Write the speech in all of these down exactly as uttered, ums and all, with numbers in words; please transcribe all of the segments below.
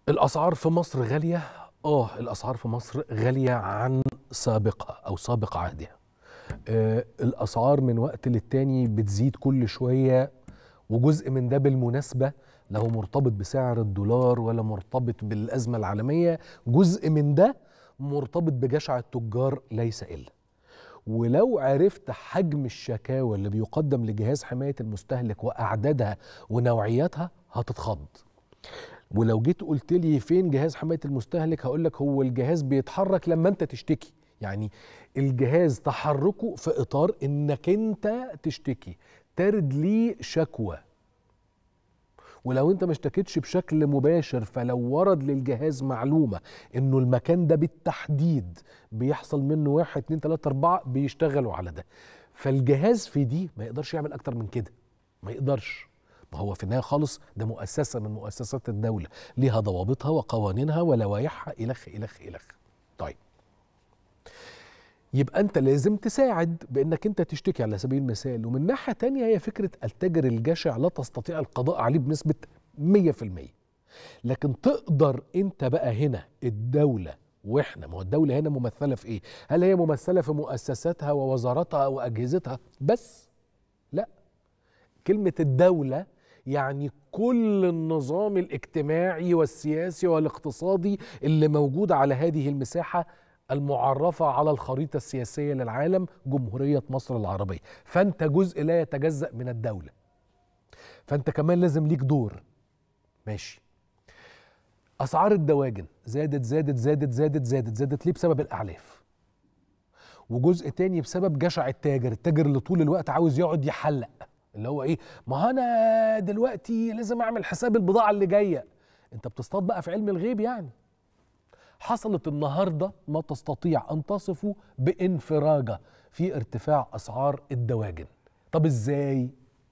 الأسعار في مصر غالية. آه الأسعار في مصر غالية عن سابقها أو سابق عهدها. آه الأسعار من وقت للتاني بتزيد كل شوية، وجزء من ده بالمناسبة لا هو مرتبط بسعر الدولار ولا مرتبط بالأزمة العالمية، جزء من ده مرتبط بجشع التجار ليس إلا. ولو عرفت حجم الشكاوى اللي بيقدم لجهاز حماية المستهلك وأعدادها ونوعياتها هتتخض. ولو جيت قلت لي فين جهاز حماية المستهلك هقول لك هو الجهاز بيتحرك لما انت تشتكي، يعني الجهاز تحركه في اطار انك انت تشتكي، ترد لي شكوى. ولو انت ما اشتكيتش بشكل مباشر فلو ورد للجهاز معلومة انه المكان ده بالتحديد بيحصل منه واحد اتنين تلاتة اربعة بيشتغلوا على ده. فالجهاز في دي ما يقدرش يعمل اكتر من كده، ما يقدرش. ما هو في النهاية خالص ده مؤسسة من مؤسسات الدولة، ليها ضوابطها وقوانينها ولوائحها إلخ إلخ إلخ. طيب يبقى أنت لازم تساعد بأنك أنت تشتكي على سبيل المثال، ومن ناحية تانية هي فكرة التاجر الجشع لا تستطيع القضاء عليه بنسبة مية في المية، لكن تقدر أنت بقى هنا الدولة. واحنا ما هو الدولة هنا ممثلة في ايه؟ هل هي ممثلة في مؤسساتها ووزاراتها واجهزتها بس؟ لا، كلمة الدولة يعني كل النظام الاجتماعي والسياسي والاقتصادي اللي موجود على هذه المساحة المعرفة على الخريطة السياسية للعالم، جمهورية مصر العربية. فأنت جزء لا يتجزأ من الدولة، فأنت كمان لازم ليك دور. ماشي. أسعار الدواجن زادت زادت زادت زادت زادت زادت ليه؟ بسبب الأعلاف، وجزء تاني بسبب جشع التاجر، التاجر اللي طول الوقت عاوز يقعد يحلق، اللي هو ايه، ما انا دلوقتي لازم اعمل حساب البضاعه اللي جايه. انت بتصطاد بقى في علم الغيب يعني. حصلت النهارده ما تستطيع ان تصفه بانفراجه في ارتفاع اسعار الدواجن. طب ازاي؟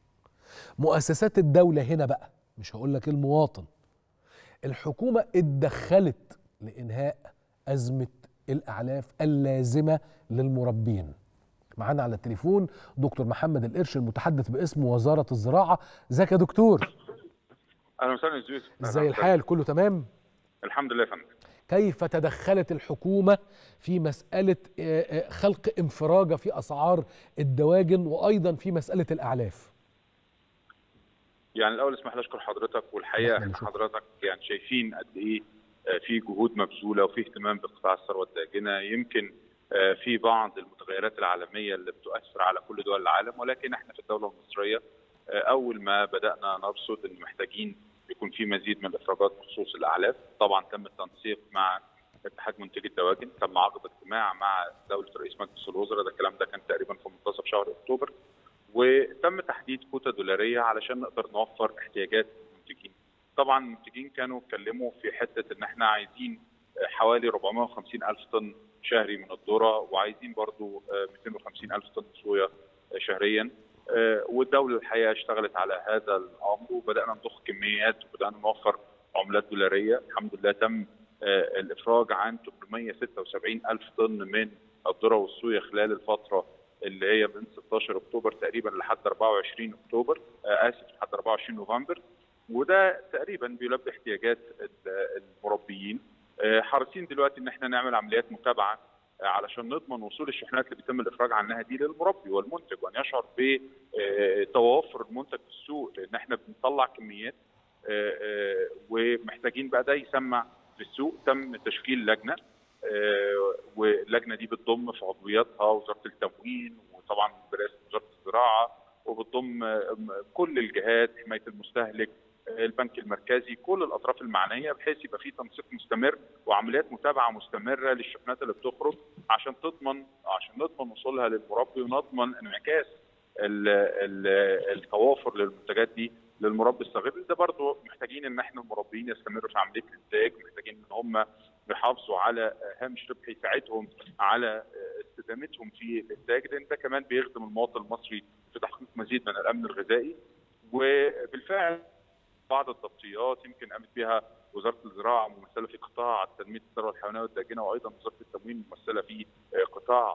مؤسسات الدوله هنا بقى، مش هقول لك المواطن، الحكومه اتدخلت لانهاء ازمه الاعلاف اللازمه للمربين. معانا على التليفون دكتور محمد القرش المتحدث باسم وزارة الزراعة. ازيك يا دكتور؟ اهلا وسهلا يا يوسف. ازاي الحال؟ كله تمام؟ الحمد لله يا فندم. كيف تدخلت الحكومة في مسألة خلق انفراجة في أسعار الدواجن وأيضا في مسألة الأعلاف؟ يعني الأول اسمح لي أشكر حضرتك، والحقيقة احنا حضرتك يعني شايفين قد إيه في جهود مبذولة وفي اهتمام بقطاع الثروة الداجنة. يمكن في بعض المتغيرات العالمية اللي بتؤثر على كل دول العالم، ولكن احنا في الدولة المصرية أول ما بدأنا نرصد إن محتاجين يكون في مزيد من الإفراجات بخصوص الأعلاف. طبعا تم التنسيق مع اتحاد منتجي الدواجن، تم عقد اجتماع مع دولة رئيس مجلس الوزراء، ده الكلام ده كان تقريبا في منتصف شهر أكتوبر، وتم تحديد كوتا دولاريه علشان نقدر نوفر احتياجات المنتجين. طبعا المنتجين كانوا اتكلموا في حته ان احنا عايزين حوالي أربعمائة وخمسين ألف طن شهري من الذره، وعايزين برضو مئتين وخمسين ألف طن صويا شهريا. والدوله الحقيقه اشتغلت على هذا الامر، وبدانا نضخ كميات وبدانا نوفر عملات دولاريه. الحمد لله تم الافراج عن ثلاثمائة وستة وسبعين ألف طن من الذره والصويا خلال الفتره اللي هي من ستة عشر اكتوبر تقريبا لحد أربعة وعشرين اكتوبر، آه اسف لحد أربعة وعشرين نوفمبر، وده تقريبا بيلبي احتياجات المربيين. آه حريصين دلوقتي ان احنا نعمل عمليات متابعه آه علشان نضمن وصول الشحنات اللي بيتم الافراج عنها دي للمربي والمنتج، وان يشعر بتوافر المنتج في السوق، لان احنا بنطلع كميات آه آه ومحتاجين بقى ده يسمع في السوق. تم تشكيل لجنه، آه واللجنه دي بتضم في عضوياتها وزاره التموين وطبعا برئاسه وزاره الزراعه، وبتضم آه كل الجهات، حمايه المستهلك، آه البنك المركزي، كل الاطراف المعنيه، بحيث يبقى في تنسيق مستمر وعمليات متابعه مستمره للشحنات اللي بتخرج عشان تضمن عشان نضمن وصولها للمربي، ونضمن انعكاس التوافر للمنتجات دي للمربي الصغير. ده برضه محتاجين ان احنا المربيين يستمروا في عمليه الانتاج، محتاجين ان هم يحافظوا على هامش ربح يساعدهم على استدامتهم في الانتاج، لان ده كمان بيخدم المواطن المصري في تحقيق مزيد من الامن الغذائي. وبالفعل بعض التغطيات يمكن قامت بها وزاره الزراعه ممثله في قطاع تنميه الثروه الحيوانيه والداجنه، وايضا وزاره التموين ممثله في قطاع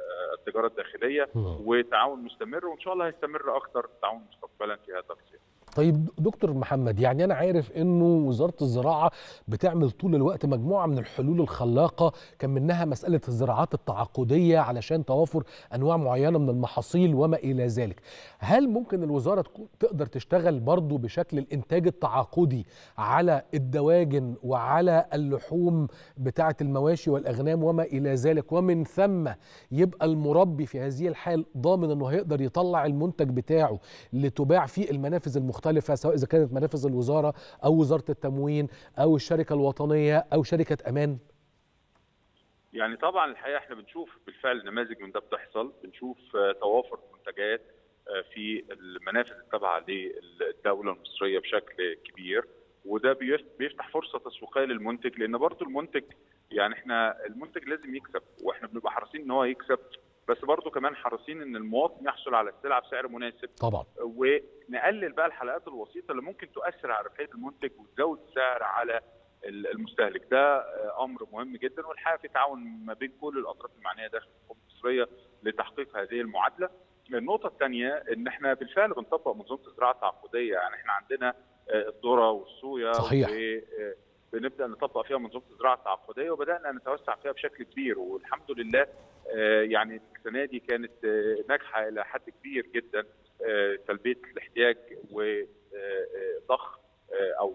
التجاره الداخليه، وتعاون مستمر، وان شاء الله هيستمر اكثر التعاون مستقبلا في هذا القطاع. طيب دكتور محمد، يعني أنا عارف إنه وزارة الزراعة بتعمل طول الوقت مجموعة من الحلول الخلاقة، كان منها مسألة الزراعات التعاقدية علشان توافر أنواع معينة من المحاصيل وما إلى ذلك. هل ممكن الوزارة تقدر تشتغل برضو بشكل الإنتاج التعاقدي على الدواجن وعلى اللحوم بتاعة المواشي والأغنام وما إلى ذلك، ومن ثم يبقى المربي في هذه الحال ضامن إنه هيقدر يطلع المنتج بتاعه لتباع في المنافذ المختلفة، سواء إذا كانت منافذ الوزارة أو وزارة التموين أو الشركة الوطنية أو شركة أمان؟ يعني طبعا الحقيقة احنا بنشوف بالفعل نماذج من ده بتحصل، بنشوف توافر منتجات في المنافذ التابعة للدولة المصرية بشكل كبير، وده بيفتح فرصة تسويقية للمنتج، لأن برضه المنتج يعني احنا المنتج لازم يكسب، واحنا بنبقى حريصين ان هو يكسب، بس برضه كمان حريصين ان المواطن يحصل على السلعه بسعر مناسب طبعا، ونقلل بقى الحلقات الوسيطه اللي ممكن تؤثر على ربحيه المنتج وتزود السعر على المستهلك. ده امر مهم جدا، والحقيقه في تعاون ما بين كل الاطراف المعنيه داخل الحكومه المصريه لتحقيق هذه المعادله. النقطه الثانيه ان احنا بالفعل بنطبق منظومه الزراعه التعاقديه، يعني احنا عندنا الذره والصويا صحيح، بنبدا نطبق فيها منظومه الزراعه التعاقديه، وبدانا نتوسع فيها بشكل كبير، والحمد لله يعني السنه دي كانت ناجحه الى حد كبير جدا تلبيه الاحتياج وضخ او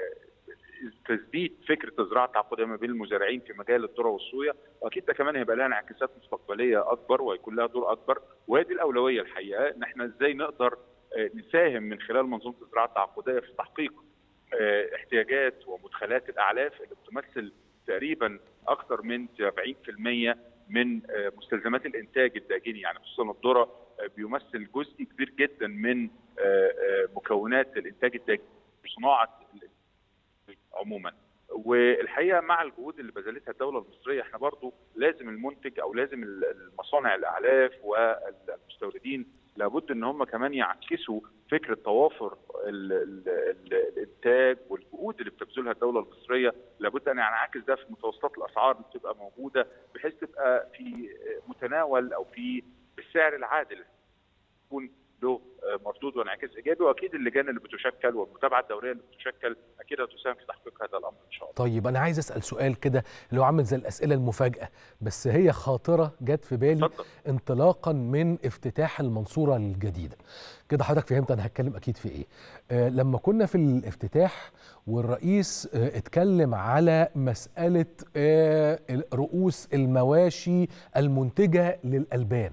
تثبيت فكره الزراعه التعاقديه ما بين المزارعين في مجال الذره والصويا، واكيد ده كمان هيبقى لها انعكاسات مستقبليه اكبر وهيكون لها دور اكبر، وهذه الاولويه الحقيقه ان احنا ازاي نقدر نساهم من خلال منظومه الزراعه التعاقديه في تحقيق احتياجات ومدخلات الاعلاف اللي بتمثل تقريبا اكثر من سبعين بالمئة من مستلزمات الانتاج الداجني، يعني خصوصا الذره بيمثل جزء كبير جدا من مكونات الانتاج الداجني وصناعه عموما. والحقيقه مع الجهود اللي بذلتها الدوله المصريه احنا برضو لازم المنتج او لازم المصانع الاعلاف والمستوردين لابد ان هم كمان يعكسوا فكره توافر ال ال ال الانتاج والجهود اللي بتبذلها الدوله المصريه، لابد ان ينعكس ده في متوسطات الاسعار اللي بتبقى موجوده بحيث تبقى في متناول او في بالسعر العادل يكون له مردود وانعكاس ايجابي، واكيد اللجان اللي بتشكل والمتابعه الدوريه اللي بتشكل اكيد هتساهم في تحقيق هذا الامر ان شاء الله. طيب انا عايز اسال سؤال كده اللي هو عامل زي الاسئله المفاجاه، بس هي خاطره جت في بالي فضل. انطلاقا من افتتاح المنصوره الجديده. كده حضرتك فهمت انا هتكلم اكيد في ايه. آه لما كنا في الافتتاح والرئيس آه اتكلم على مساله آه رؤوس المواشي المنتجه للالبان،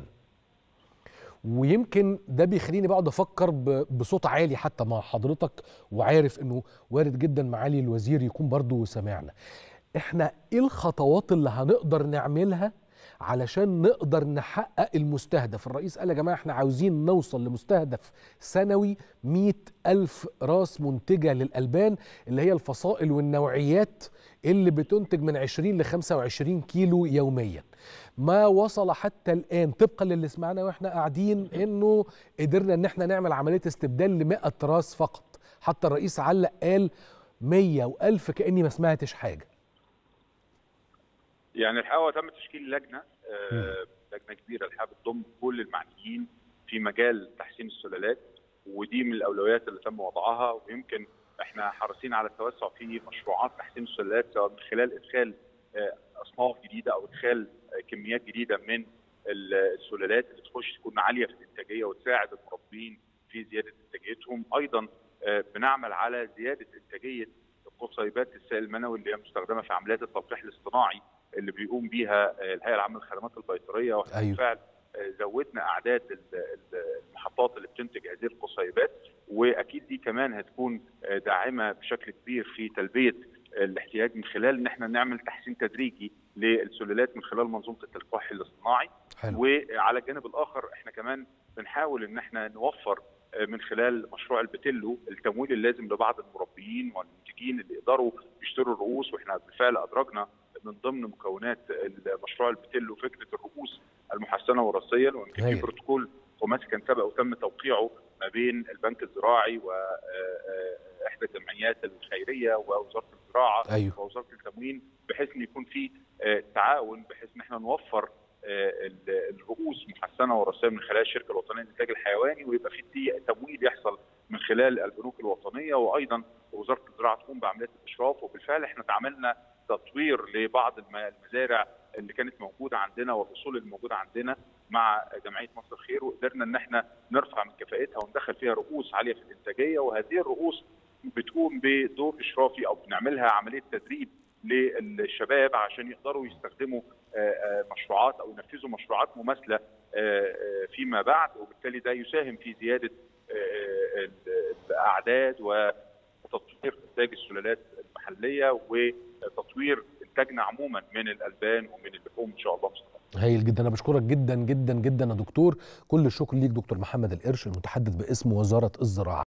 ويمكن ده بيخليني بقعد افكر بصوت عالي حتى مع حضرتك، وعارف انه وارد جدا معالي الوزير يكون برضو سمعنا. احنا ايه الخطوات اللي هنقدر نعملها علشان نقدر نحقق المستهدف؟ الرئيس قال يا جماعه احنا عاوزين نوصل لمستهدف سنوي مئة ألف راس منتجه للالبان، اللي هي الفصائل والنوعيات اللي بتنتج من عشرين ل خمسة وعشرين كيلو يوميا. ما وصل حتى الان طبقا للي سمعنا واحنا قاعدين انه قدرنا ان احنا نعمل عمليه استبدال ل مئة راس فقط. حتى الرئيس علق قال مية وألف كاني ما سمعتش حاجه. يعني الحقيقه تم تشكيل لجنه آه لجنه كبيره الحقيقه بتضم كل المعنيين في مجال تحسين السلالات، ودي من الاولويات اللي تم وضعها، ويمكن احنا حريصين على التوسع في مشروعات تحسين السلالات سواء من خلال ادخال آه اصناف جديده او ادخال آه كميات جديده من السلالات اللي تخش تكون عاليه في الانتاجيه وتساعد المربين في زياده انتاجيتهم. ايضا آه بنعمل على زياده انتاجيه قصيبات السائل المنوي اللي هي مستخدمه في عمليات التلقيح الاصطناعي اللي بيقوم بيها الهيئه العامه للخدمات البيطريه، واحنا أيوه. بالفعل زودنا اعداد المحطات اللي بتنتج هذه القصيبات، واكيد دي كمان هتكون داعمه بشكل كبير في تلبيه الاحتياج من خلال ان احنا نعمل تحسين تدريجي للسلالات من خلال منظومه التلقيح الاصطناعي. حلو. وعلى الجانب الاخر احنا كمان بنحاول ان احنا نوفر من خلال مشروع البتلو التمويل اللازم لبعض المربيين والمنتجين اللي يقدروا يشتروا الرؤوس، واحنا بالفعل ادرجنا من ضمن مكونات مشروع البتلو فكره الرؤوس المحسنه وراثيا، ويمكن في بروتوكول خماسي كان سبق وتم توقيعه ما بين البنك الزراعي واحدى الجمعيات الخيريه ووزاره الزراعه أيوه. ووزاره التموين، بحيث ان يكون في تعاون بحيث ان احنا نوفر الرؤوس محسنه وراثيا من خلال الشركه الوطنيه للانتاج الحيواني، ويبقى في تمويل يحصل من خلال البنوك الوطنيه، وايضا وزاره الزراعه تقوم بعمليه الاشراف. وبالفعل احنا تعاملنا تطوير لبعض المزارع اللي كانت موجوده عندنا والفصول اللي موجوده عندنا مع جمعيه مصر الخير، وقدرنا ان احنا نرفع من كفاءتها وندخل فيها رؤوس عاليه في الانتاجيه. وهذه الرؤوس بتقوم بدور اشرافي او بنعملها عمليه تدريب للشباب عشان يقدروا يستخدموا مشروعات او ينفذوا مشروعات مماثله فيما بعد، وبالتالي ده يساهم في زياده الاعداد وتطوير انتاج السلالات المحليه وتطوير انتاجنا عموما من الالبان ومن اللحوم ان شاء الله مستقبلا. هايل جدا، انا بشكرك جدا جدا جدا يا دكتور. كل الشكر ليك دكتور محمد القرش المتحدث باسم وزاره الزراعه.